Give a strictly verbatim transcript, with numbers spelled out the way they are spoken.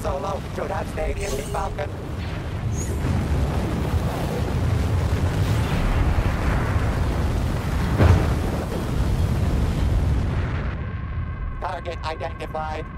Solo, should have stayed in the Falcon. Target identified.